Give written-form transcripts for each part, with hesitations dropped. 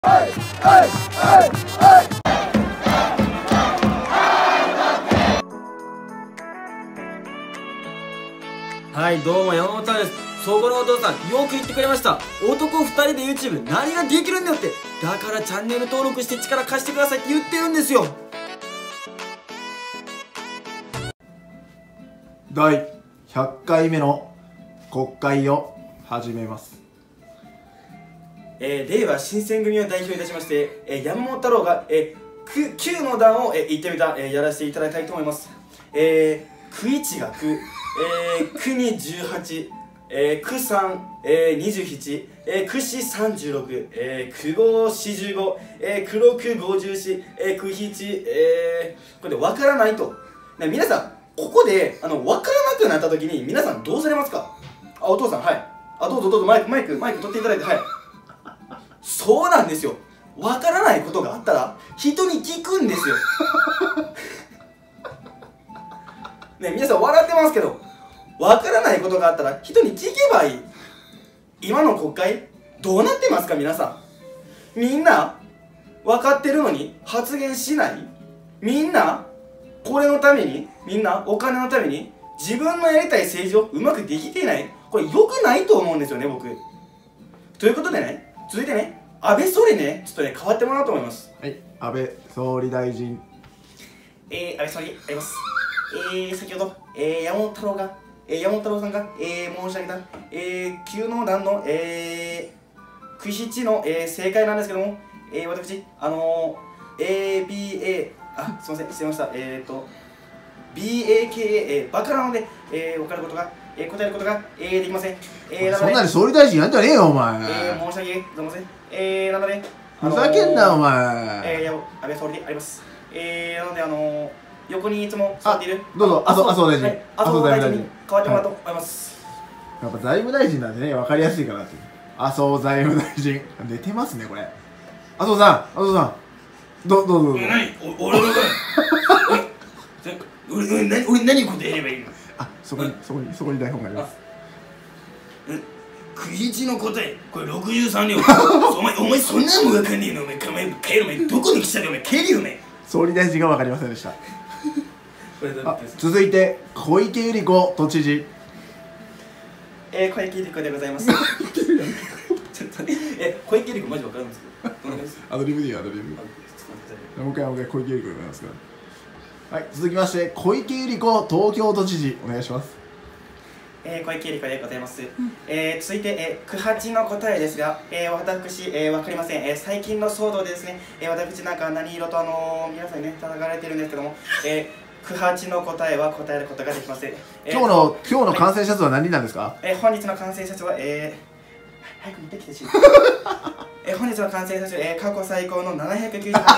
はい、どうも山本さんです。そこのお父さん、よく言ってくれました。男2人で YouTube 何ができるんだよって。だからチャンネル登録して力貸してくださいって言ってるんですよ。 第100回目の国会を始めます。 令和新選組を代表いたしまして、山本太郎が、9の段を、言ってみた、やらせていただきたいと思います。9一が9、9に18、93、27、9四36、9五45、9六54、9七、これで分からないと。皆さん、ここで分からなくなった時に皆さんどうされますか？お父さん、はい。どうぞマイク取っていただいて、はい。そうなんですよ。分からないことがあったら人に聞くんですよ。皆さん笑ってますけど、分からないことがあったら人に聞けばいい。今の国会どうなってますか？皆さんみんな分かってるのに発言しない。みんなこれのために、みんなお金のために自分のやりたい政治をうまくできていない。これ良くないと思うんですよね、僕。ということでね、続いてね、安倍総理ね、ちょっとね、変わってもらおうと思います。 はい、安倍総理大臣。 安倍総理、あります。先ほど、山本太郎さんが、申し上げた、9の段の、9七の、正解なんですけども、私、ABA、すいません、失礼しました。BAKA、バカなので、分かることが、答えることが、できません。 そんなに総理大臣やんじゃねえよ、お前。 申し訳ございません。なので、 ふざけんな、お前。 安倍総理であります。なので、横にいつも座っている。 どうぞ、麻生大臣。 麻生大臣に変わってもらおうと思います。 やっぱ財務大臣なんでね、分かりやすいかなって。麻生財務大臣。寝てますね、これ。麻生さん。どうぞ。 何俺何答えればいいの？ そこに台本があります。 9一の答え、これ63両。お前そんなのも分かんねえの？お前帰る、お前どこに来たか、お前帰るよね。 総理大臣が分かりませんでした。続いて小池百合子都知事。 小池百合子でございます。ちょっとね、小池百合子マジ分かるんですけど、 アドリブでいいよ、アドリブ。もう一回小池百合子でございますから。はい、続きまして小池百合子東京都知事、お願いします。 小池百合子でございます。続いて、9八の答えですが、私、分かりません。最近の騒動でですね、私なんか何色と皆さんにね、叩かれてるんですけども、9八の答えは答えることができません。 今日の感染者数は何人なんですか？ 本日の感染者数は、早く見てきてしまう。本日の感染者数、過去最高の798人となっています。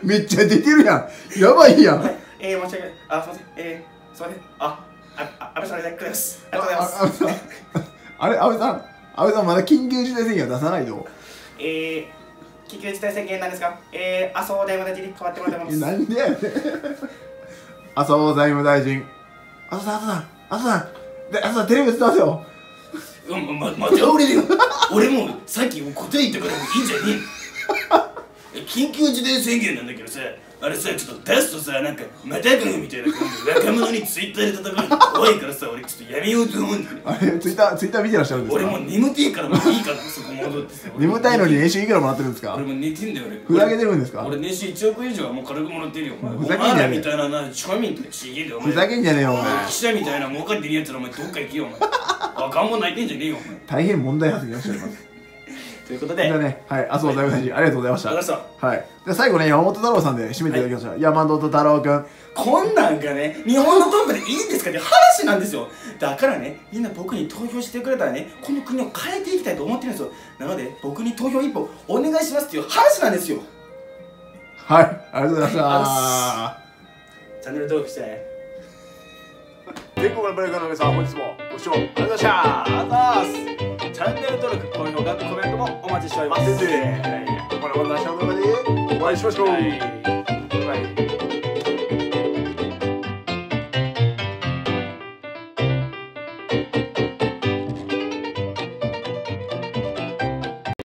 めっちゃ出てるやん。やばいやん。 申し訳ない。すいません。すいません。安倍さんでございます。ありがとうございます。 あれ、安倍さんまだ緊急事態宣言は出さないと。 緊急事態宣言なんですが、麻生財務大臣に変わってもらってます。 なんでやねん。麻生財務大臣。麻生さんテレビ映ってますよ。 また俺だよ。俺もさっき答え言ったからもういいんじゃねえの。緊急事態宣言なんだけどさ、あれさ、ちょっと出すとさ、なんかまたかよみたいな感じで若者にツイッターで叩かれて怖いからさ、俺ちょっとやめようと思うんだよね。 あれ、ツイッター見てらっしゃるんですか？ 俺もう眠てえからもういいからそこ戻ってさ。 眠たいのに年収いくらもらってるんですか？ 俺も寝てんだよ。 ふざけてるんですか？ 俺年収1億以上はもう軽くもらってるよ。 ふざけんじゃねえ。 みたいな庶民とかちげえでお前。 ふざけんじゃねえよお前。 記者みたいな儲かってるやつらお前どっか行けよお前。赤ん坊泣いてんじゃねえよお前。 大変問題発言をしております。 ということで、 じゃあね、はい、麻生財務大臣、ありがとうございました。 ありがとうございました。 はい。で最後ね、山本太郎さんで締めていただきました。山本太郎くん。 こんなんがね、日本のトップでいいんですかって話なんですよ。だからね、みんな僕に投票してくれたらね、この国を変えていきたいと思ってるんですよ。なので、僕に投票一歩お願いしますっていう話なんですよ。 はい、ありがとうございました。 チャンネル登録してね。 全国のブレイクの皆さん、本日もご視聴ありがとうございました。 ありがとうございます。チャンネル登録、高評価、コメントもお待ちしております。 またね。また同じ動画でお会いしましょう。バイバイ。